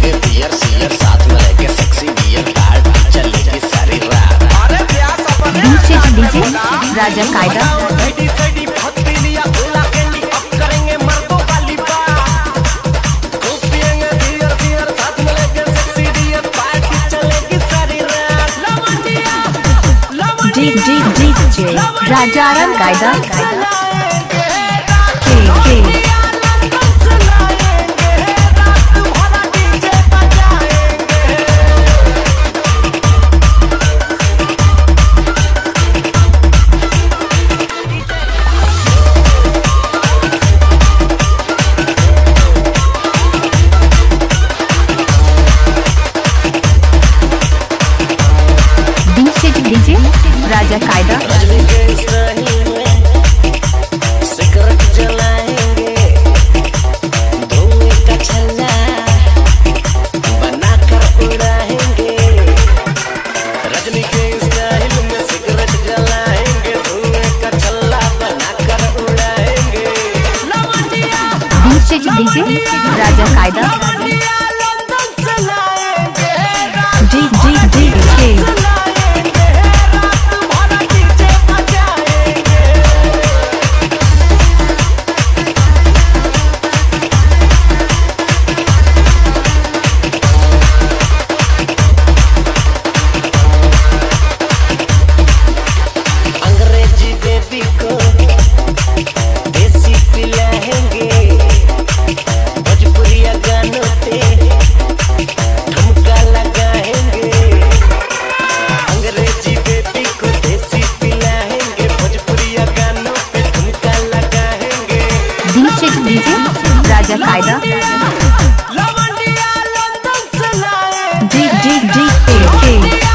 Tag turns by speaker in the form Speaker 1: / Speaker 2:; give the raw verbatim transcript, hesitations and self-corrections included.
Speaker 1: पिएंगे beer share साथ में लेके सेक्सी बियर पार्टी चलेगी सारी रात। अरे प्यार अपन
Speaker 2: डीजे डीजे राजा कायदा
Speaker 1: सैडी सैडी बहुत पी लिया उला कैंडी अब करेंगे मर्दों वाली बात। खूब पिएंगे बियर बियर साथ में लेके सेक्सी बियर पार्टी चलेगी सारी रात। लवंडिया
Speaker 2: डी डी डीजे राजा कायदा के के डीजे राजा कायदा
Speaker 1: सिगरेट जलाएंगे धुएं का छल्ला बनाकर उड़ाएंगे। रजनी के स्टाइल में सिगरेट जलाएंगे धुएं का छल्ला बनाकर उड़ाएंगे।
Speaker 2: डीजे डीजे राजा कायदा जी जी जी के राजा कायदा जी जी जी के